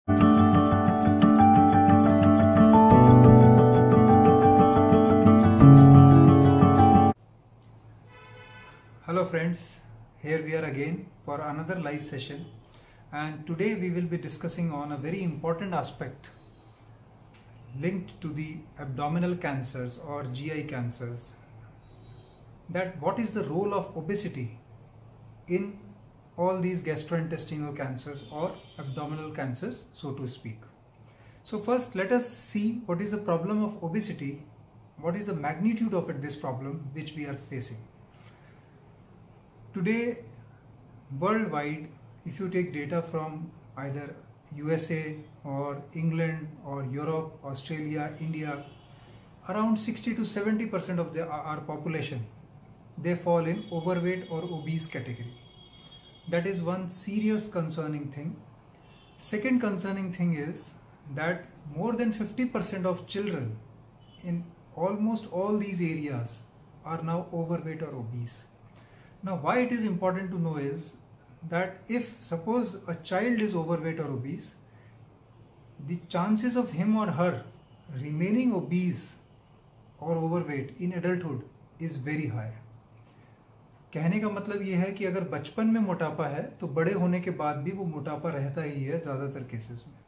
Hello friends, here we are again for another live session, and today we will be discussing on a very important aspect linked to the abdominal cancers or GI cancers, that what is the role of obesity in all these gastrointestinal cancers or abdominal cancers, so to speak. So first let us see what is the problem of obesity, what is the magnitude of this problem which we are facing. Today, worldwide, if you take data from either USA or England or Europe, Australia, India, around 60 to 70% of our population, they fall in overweight or obese category. That is one serious concerning thing. Second concerning thing is that more than 50% of children in almost all these areas are now overweight or obese. Now, why it is important to know is that if suppose a child is overweight or obese, the chances of him or her remaining obese or overweight in adulthood is very high. कहने का मतलब ये है कि अगर बचपन में मोटापा है तो बड़े होने के बाद भी वो मोटापा रहता ही है ज़्यादातर केसेस में।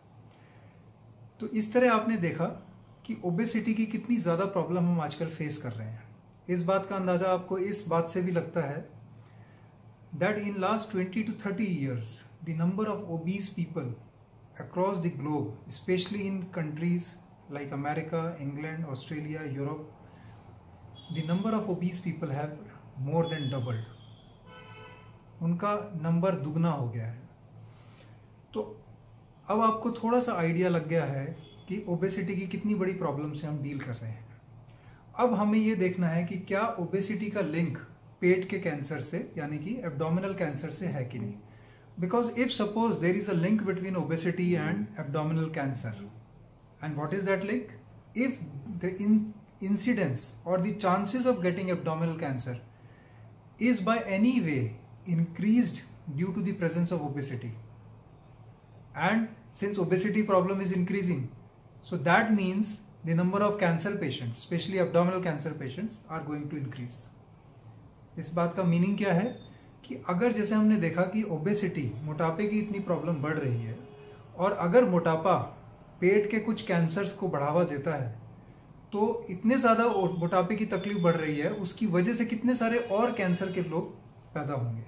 तो इस तरह आपने देखा कि ओबेसिटी की कितनी ज़्यादा प्रॉब्लम हम आजकल फेस कर रहे हैं। इस बात का अंदाज़ा आपको इस बात से भी लगता है that in last 20 to 30 years, the number of obese people across the globe, especially in countries like America, England, Australia, Europe, the number of obese people have more than doubled. उनका नंबर दुगना हो गया है। तो अब आपको थोड़ा सा आइडिया लग गया है कि ओबेसिटी की कितनी बड़ी प्रॉब्लम से हम डील कर रहे हैं। अब हमें ये देखना है कि क्या ओबेसिटी का लिंक पेट के कैंसर से यानी कि एब्डोमिनल कैंसर से है कि नहीं। Because if suppose there is a link between obesity and abdominal cancer, and what is that link? If the incidence or the chances of getting abdominal cancer is by any way increased due to the presence of obesity, and since obesity problem is increasing, so that means the number of cancer patients, especially abdominal cancer patients, are going to increase. इस बात का meaning क्या है कि अगर जैसे हमने देखा कि ओबेसिटी, मोटापे की इतनी प्रॉब्लम बढ़ रही है, और अगर मोटापा पेट के कुछ कैंसर्स को बढ़ावा देता है, तो इतने ज़्यादा मोटापे की तकलीफ बढ़ रही है, उसकी वजह से कितने सारे और कैंसर के लोग पैदा होंगे।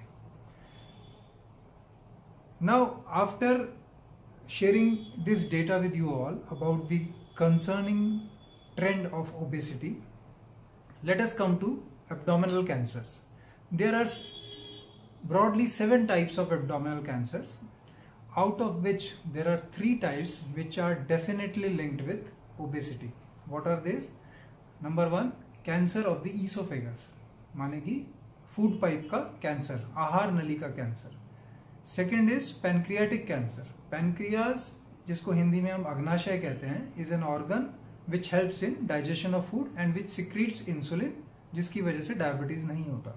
Now after sharing this data with you all about the concerning trend of obesity, let us come to abdominal cancers. There are broadly 7 types of abdominal cancers, out of which there are 3 types which are definitely linked with obesity. What are these? Number 1, cancer of the esophagus, माने कि food pipe का cancer, आहार नली का कैंसर। Second is pancreatic cancer. Pancreas, जिसको हिंदी में हम अग्नाशय कहते हैं, is an organ which helps in digestion of food and which secretes insulin, जिसकी वजह से डायबिटीज नहीं होता।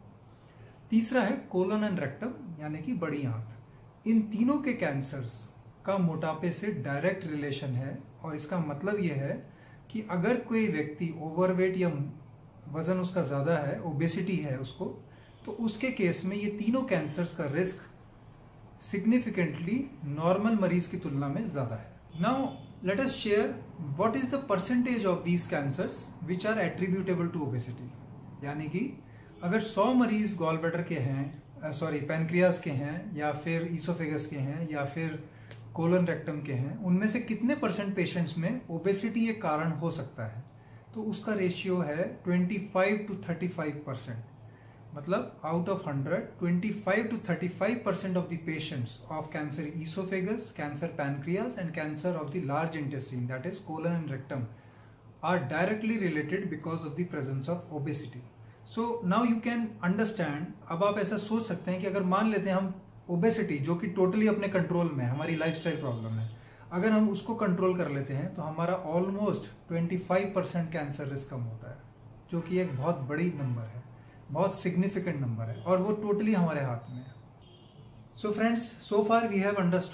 तीसरा है कोलन एंड रेक्टम, यानी कि बड़ी आंत। इन तीनों के कैंसर्स का मोटापे से डायरेक्ट रिलेशन है, और इसका मतलब यह है कि अगर कोई व्यक्ति ओवरवेट या वजन उसका ज़्यादा है, ओबेसिटी है उसको, तो उसके केस में ये तीनों कैंसर्स का रिस्क सिग्निफिकेंटली नॉर्मल मरीज की तुलना में ज़्यादा है। Now let us share what is the percentage of these cancers which are attributable to obesity. यानी कि अगर 100 मरीज गॉल ब्लैडर के हैं, पैनक्रियास के हैं, या फिर ईसोफेगस के हैं, या फिर कोलन रेक्टम के हैं, उनमें से कितने परसेंट पेशेंट्स में ओबेसिटी एक कारण हो सकता है, तो उसका रेशियो है 25 to 35%। मतलब out of 100, 25 to 35% of the patients of cancer esophagus, cancer pancreas and cancer of the large intestine, that is colon and rectum, are directly related because of the presence of obesity. So now you can understand, अब आप ऐसा सोच सकते हैं कि अगर मान लेते हैं हम ओबेसिटी, जो कि टोटली अपने कंट्रोल में, हमारी लाइफस्टाइल प्रॉब्लम है, अगर हम उसको कंट्रोल कर लेते हैं तो हमारा ऑलमोस्ट 25% कैंसर रिस्क कम होता है, जो कि एक बहुत बड़ी नंबर है, बहुत सिग्निफिकेंट नंबर है, और वो टोटली हमारे हाथ में है। So friends, so far we have understood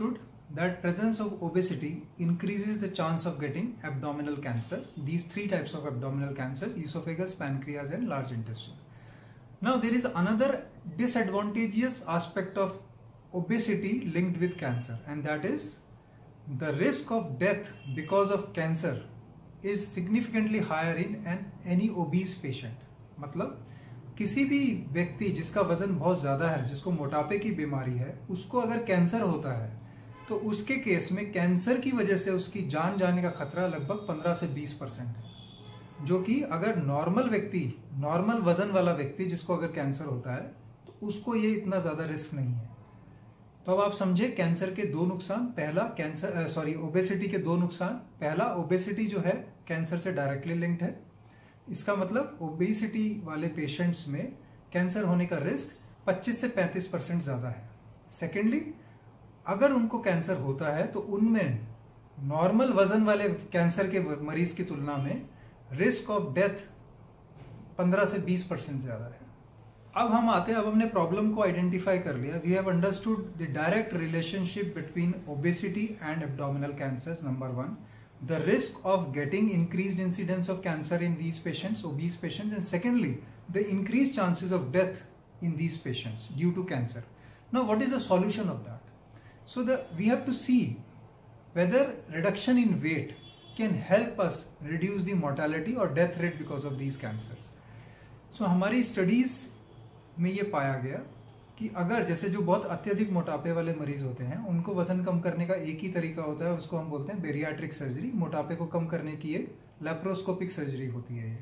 that presence of obesity increases the chance of getting abdominal cancers. These three types of abdominal cancers: esophagus, pancreas and large intestine. Now there is another disadvantageous aspect of obesity linked with cancer, and that is the risk of death because of cancer is significantly higher in any obese patient. मतलब किसी भी व्यक्ति जिसका वजन बहुत ज़्यादा है, जिसको मोटापे की बीमारी है, उसको अगर कैंसर होता है तो उसके केस में कैंसर की वजह से उसकी जान जाने का खतरा लगभग 15 से 20% है, जो कि अगर नॉर्मल व्यक्ति, नॉर्मल वजन वाला व्यक्ति जिसको अगर कैंसर होता है तो उसको ये इतना ज़्यादा रिस्क नहीं है। तो अब आप समझे कैंसर के दो नुकसान। पहला ओबेसिटी के दो नुकसान। पहला, ओबेसिटी जो है कैंसर से डायरेक्टली लिंक्ड है। इसका मतलब ओबेसिटी वाले पेशेंट्स में कैंसर होने का रिस्क 25 से 35% ज़्यादा है। सेकेंडली, अगर उनको कैंसर होता है तो उनमें नॉर्मल वजन वाले कैंसर के मरीज की तुलना में रिस्क ऑफ डेथ 15 से 20% ज़्यादा है। अब हम आते हैं, अब हमने प्रॉब्लम को आइडेंटिफाई कर लिया। We have understood the direct relationship between obesity and abdominal cancers. Number one, the risk of getting increased incidence of cancer in these patients, obese patients, and secondly, the increased chances of death in these patients due to cancer. Now, what is the solution of that? So, we have to see whether reduction in weight can help us reduce the mortality or death rate because of these cancers. So, हमारी studies में ये पाया गया कि अगर जैसे जो बहुत अत्यधिक मोटापे वाले मरीज होते हैं उनको वजन कम करने का एक ही तरीका होता है, उसको हम बोलते हैं बेरियाट्रिक सर्जरी। मोटापे को कम करने की ये लैप्रोस्कोपिक सर्जरी होती है। ये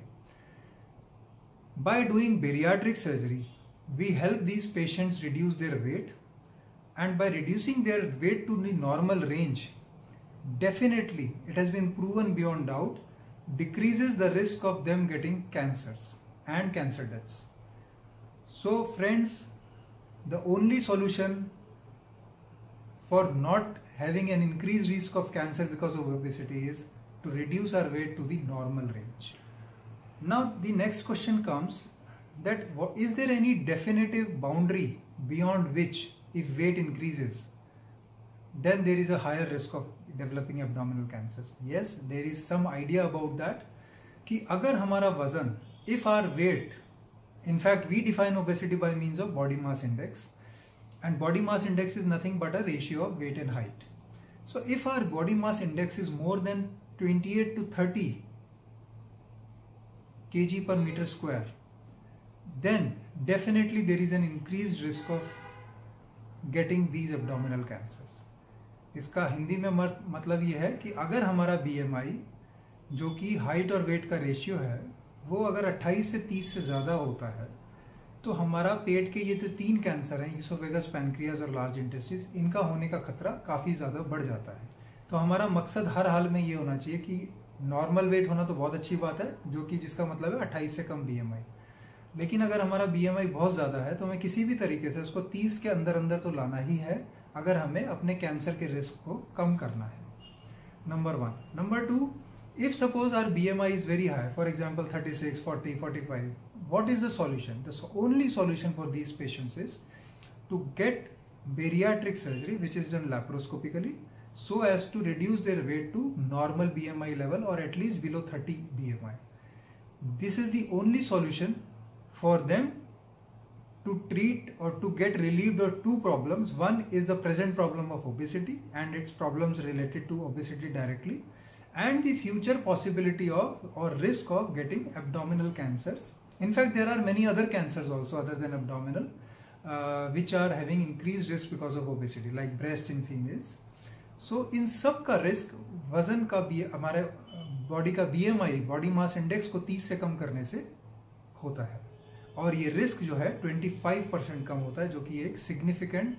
by doing bariatric surgery we help these patients reduce their weight, and by reducing their weight to the normal range, definitely it has been proven beyond doubt, decreases the risk of them getting cancers and cancer deaths. So friends, the only solution for not having an increased risk of cancer because of obesity is to reduce our weight to the normal range. Now the next question comes that is there any definitive boundary beyond which if weight increases then there is a higher risk of developing abdominal cancers? Yes, there is some idea about that कि अगर हमारा वजन, if our weight, in fact, we define obesity by means of body mass index, and body mass index is nothing but a ratio of weight and height. So if our body mass index is more than 28 to 30 kg per meter square, then definitely there is an increased risk of getting these abdominal cancers. इसका हिंदी में मतलब ये है कि अगर हमारा BMI जो कि हाइट और वेट का रेशियो है वो अगर 28 से 30 से ज़्यादा होता है तो हमारा पेट के ये तो 3 कैंसर हैं, ईसोफेगस, पैनक्रियाज और लार्ज इंटेस्टिस, इनका होने का खतरा काफ़ी ज़्यादा बढ़ जाता है। तो हमारा मकसद हर हाल में ये होना चाहिए कि नॉर्मल वेट होना तो बहुत अच्छी बात है, जो कि जिसका मतलब है 28 से कम BMI। लेकिन अगर हमारा BMI बहुत ज़्यादा है तो हमें किसी भी तरीके से उसको 30 के अंदर अंदर तो लाना ही है अगर हमें अपने कैंसर के रिस्क को कम करना है। Number one. Number two, if suppose our BMI is very high, for example 36, 40, 45, what is the solution? The only solution for these patients is to get bariatric surgery, which is done laparoscopically, so as to reduce their weight to normal BMI level or at least below 30 BMI. This is the only solution for them to treat or to get relieved of two problems. One is the present problem of obesity and its problems related to obesity directly, and the future possibility of or risk of getting abdominal cancers. In fact, there are many other cancers also other than abdominal which are having increased risk because of obesity, like breast in females. So इन सब का risk वजन का भी हमारे body का BMI, body mass index को 30 से कम करने से होता है, और ये रिस्क जो है 25% कम होता है, जो कि एक सिग्निफिकेंट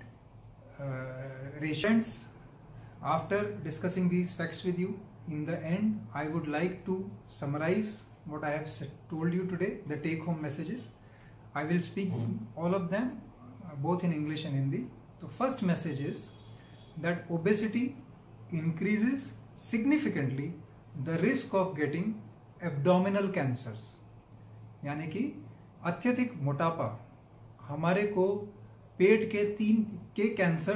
रेशंस। After discussing these facts with you, in the end I would like to summarize what I have told you today, the take home messages. I will speak all of them both in English and Hindi. The first message is that obesity increases significantly the risk of getting abdominal cancers. यानी कि अत्यधिक मोटापा हमारे को पेट के 3 के cancers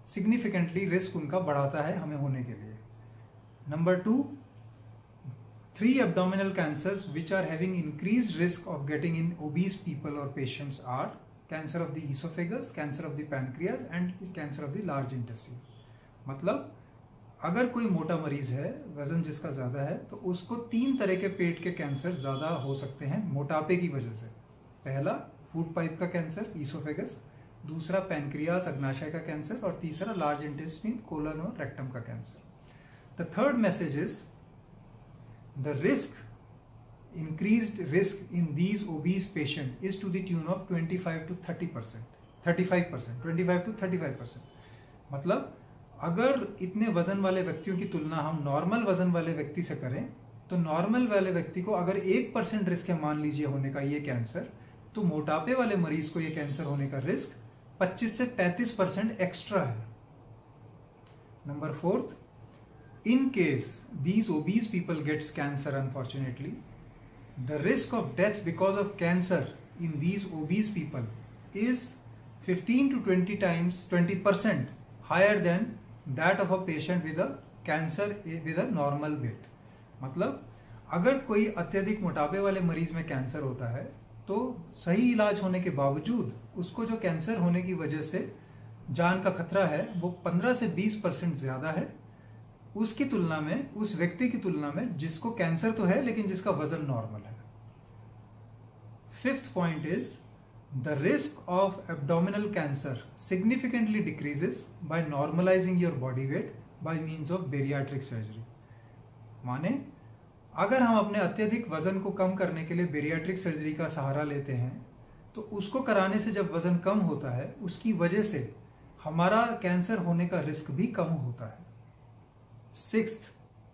significantly risk उनका बढ़ाता है हमें होने के लिए। Number 2, 3 abdominal cancers which are having increased risk of getting in obese people or patients are cancer of the esophagus, cancer of the pancreas and cancer of the large intestine। मतलब अगर कोई मोटा मरीज है, वजन जिसका ज़्यादा है, तो उसको 3 तरह के पेट के कैंसर ज़्यादा हो सकते हैं मोटापे की वजह से। पहला फूड पाइप का कैंसर ईसोफेगस, दूसरा पैनक्रियास अग्नाशय का कैंसर और तीसरा लार्ज इंटेस्टाइन कोलन और रेक्टम का cancer. The third message is the increased risk in these obese patient is to the tune of 25 to 30%, 35%, 25 to 35%। मतलब अगर इतने वजन वाले व्यक्तियों की तुलना हम नॉर्मल वजन वाले व्यक्ति से करें तो नॉर्मल वाले व्यक्ति को अगर 1% रिस्क है मान लीजिए होने का ये कैंसर, तो मोटापे वाले मरीज को ये कैंसर होने का रिस्क 25 से 35% एक्स्ट्रा है। Number 4, in case these obese people gets cancer, unfortunately, the risk of death because of cancer in these obese people is 15 to 20% higher than that of a patient with a cancer with a normal weight। मतलब अगर कोई अत्यधिक मोटापे वाले मरीज में cancer होता है तो सही इलाज होने के बावजूद उसको जो कैंसर होने की वजह से जान का खतरा है वो 15 से 20% ज़्यादा है उसकी तुलना में, उस व्यक्ति की तुलना में जिसको कैंसर तो है लेकिन जिसका वजन नॉर्मल है। 5th point is the risk of abdominal cancer significantly decreases by normalising your body weight by means of bariatric surgery. माने अगर हम अपने अत्यधिक वजन को कम करने के लिए बेरियाट्रिक सर्जरी का सहारा लेते हैं तो उसको कराने से जब वजन कम होता है उसकी वजह से हमारा कैंसर होने का रिस्क भी कम होता है। 6th,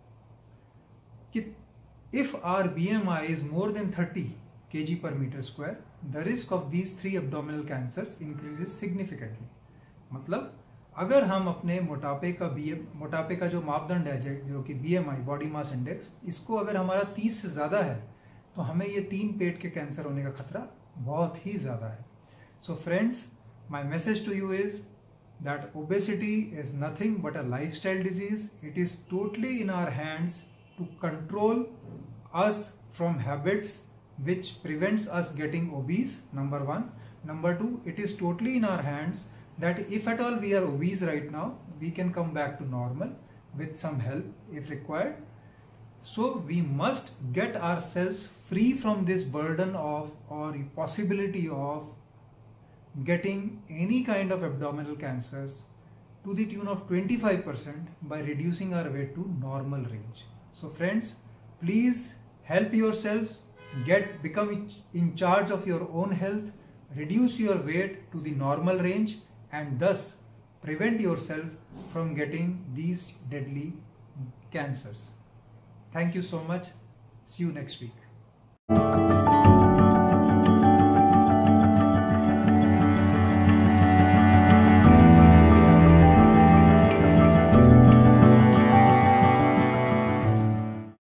if our BMI is more than 30 kg per meter square, the risk of these 3 abdominal cancers increases significantly। मतलब अगर हम अपने मोटापे का जो मापदंड है जो कि BMI बॉडी मास इंडेक्स, इसको अगर हमारा 30 से ज़्यादा है तो हमें ये 3 पेट के कैंसर होने का खतरा बहुत ही ज़्यादा है। So friends, my message to you is that obesity is nothing but a lifestyle disease। It is totally in our hands to control us from habits which prevents us getting obese, number 1. Number 2, it is totally in our hands that if at all we are obese right now, we can come back to normal with some help if required। So we must get ourselves free from this burden of or possibility of getting any kind of abdominal cancers to the tune of 25% by reducing our weight to normal range। So friends, please help yourselves, become in charge of your own health, reduce your weight to the normal range and thus prevent yourself from getting these deadly cancers। Thank you so much. See you next week।